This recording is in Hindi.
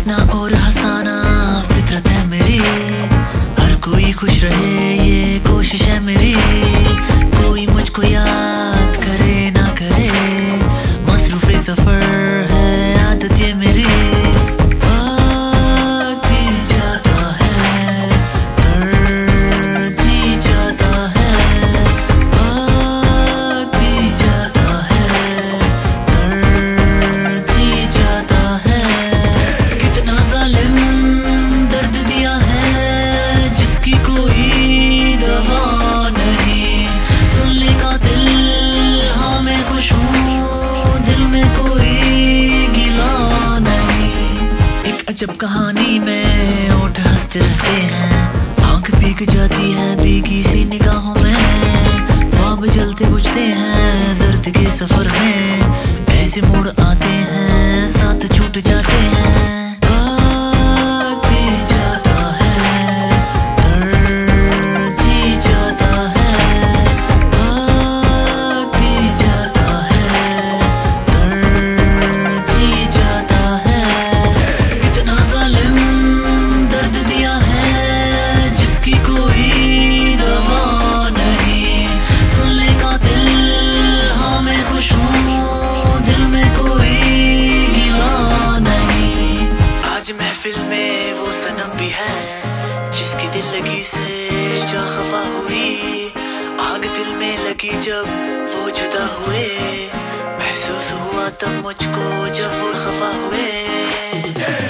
हंसना और हंसाना फितरत है मेरी, हर कोई खुश रहे ये कोशिश है मेरी। कोई मुझको याद करे ना करे, मसरूफ़े सफर है आदत ये मेरी। जब कहानी में ओठ हंसते रहते हैं, आंख भीग जाती है भीगी सी निगाहों में। ख्वाब जलते बुझते हैं दर्द के सफर में, ऐसे मोड़ आते हैं साथ छूट जाते हैं। महफिल में वो सनम भी है जिसकी दिल लगी से जा खफा हुई। आग दिल में लगी जब वो जुदा हुए, महसूस हुआ तब मुझको जब वो खफा हुए।